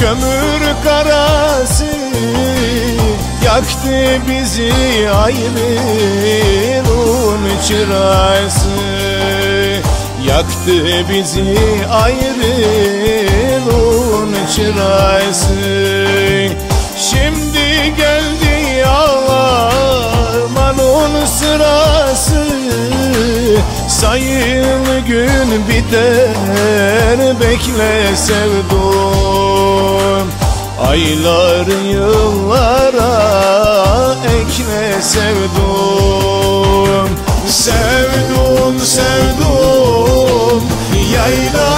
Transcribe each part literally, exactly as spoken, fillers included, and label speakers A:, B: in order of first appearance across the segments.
A: kömür karası yaktı bizi ayrılığın çırası. Yaktı bizi ayrılığın çırası. Şimdi geldi ağlamanın sırası. Sayılı gün biter, bekle sevdum. Aylar yıllara ekle sevdum. Sevdum, sevdum, yayla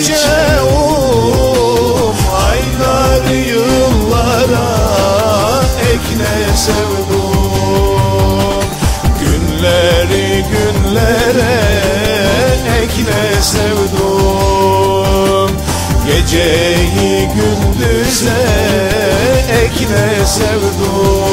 A: çiçeğim. Aylar yıllara ekle sevdum. Günleri günlere ekle sevdum. Geceyi gündüze ekle sevdum.